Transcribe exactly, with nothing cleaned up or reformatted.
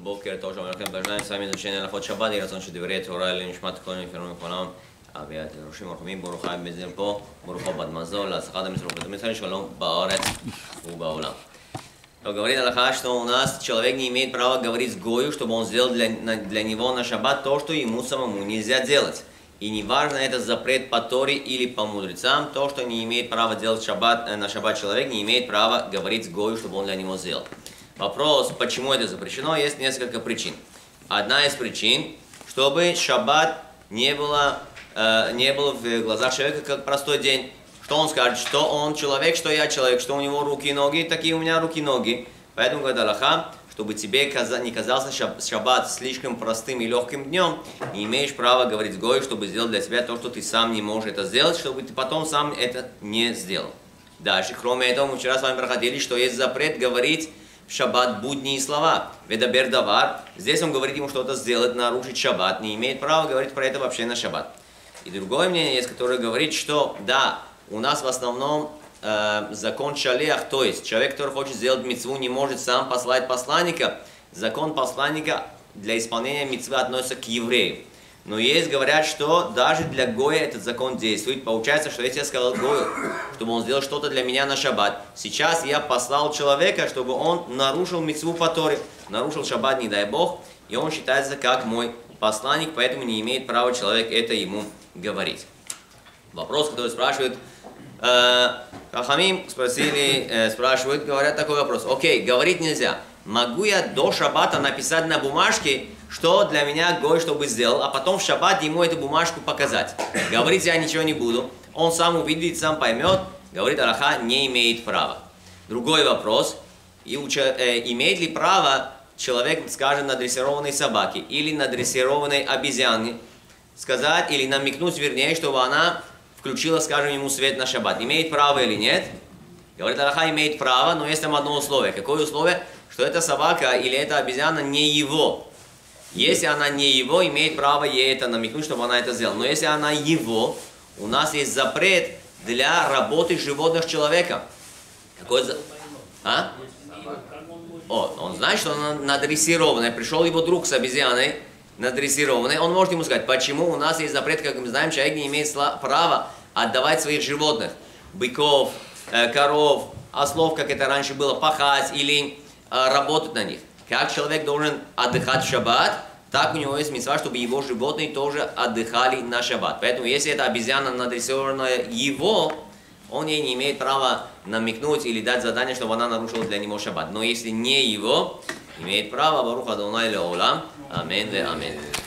בוקר טוב, שלום לכם, בעזרת סיימי זושן הלכות שבת, יהי רצון שדברי תורה לנשמת כל נפלאים מכולם. אביאת ראשים ורחמים, ברוך הבא בזר פה, ברוך הבא מזל, להצלחת המשרות бедмисли, шалом баарец убаула. То говорит Аллаха, что у нас человек не имеет права говорить с Гою, чтобы он сделал для, для него на шаббат то, что ему самому нельзя делать. И неважно, это запрет по Торе или по мудрецам, то, что не имеет права делать шаббат, на шаббат человек, не имеет права говорить с Гою, чтобы он для него сделал. Вопрос, почему это запрещено, есть несколько причин. Одна из причин, чтобы шаббат не было, э, не было в глазах человека как простой день. Что он скажет, что он человек, что я человек, что у него руки и ноги, такие у меня руки и ноги. Поэтому, говорит Аллаха, чтобы тебе не казался шаббат слишком простым и легким днем, не имеешь права говорить с Гой, чтобы сделать для себя то, что ты сам не можешь это сделать, чтобы ты потом сам это не сделал. Дальше, кроме этого, мы вчера с вами проходили, что есть запрет говорить в шаббат будние слова. Ведабер давар. Здесь он говорит ему что-то сделать, нарушить шаббат, не имеет права говорить про это вообще на шаббат. И другое мнение есть, которое говорит, что да, у нас в основном э, закон шалех, то есть человек, который хочет сделать мицву, не может сам послать посланника. Закон посланника для исполнения мицвы относится к еврею. Но есть, говорят, что даже для Гоя этот закон действует. Получается, что если я сказал Гою, чтобы он сделал что-то для меня на шаббат, сейчас я послал человека, чтобы он нарушил мицву по Торе, нарушил шаббат, не дай Бог, и он считается как мой посланник, поэтому не имеет права человек это ему говорить. Вопрос, который спрашивает, э, Хахамим спросили, э, спрашивают, говорят такой вопрос. Окей, говорить нельзя. Могу я до шаббата написать на бумажке, что для меня Гой чтобы сделал, а потом в шаббат ему эту бумажку показать? Говорить я ничего не буду. Он сам увидит, сам поймет. Говорит Аллаха, не имеет права. Другой вопрос. И уч... э, имеет ли право человек, скажем, на дрессированной собаке или на дрессированной обезьяне сказать или намекнуть, вернее, чтобы она включила, скажем, ему свет на шаббат? Имеет право или нет? Говорит Аллаха, имеет право, но есть там одно условие. Какое условие? Что эта собака или эта обезьяна не его. Если она не его, имеет право ей это намекнуть, чтобы она это сделала. Но если она его, у нас есть запрет для работы животных человека. Какой за... А? О, он знает, что она надрессированная. Пришел его друг с обезьяной, надрессированной. Он может ему сказать, почему у нас есть запрет, как мы знаем, человек не имеет права отдавать своих животных. Быков, коров, ослов, как это раньше было, пахать или работать на них. Как человек должен отдыхать в шаббат, так у него есть мицва, чтобы его животные тоже отдыхали на шаббат. Поэтому, если эта обезьяна надрессированная его, он ей не имеет права намекнуть или дать задание, чтобы она нарушила для него шаббат. Но если не его, имеет право, Барух Адонай леолам, амин ле амин.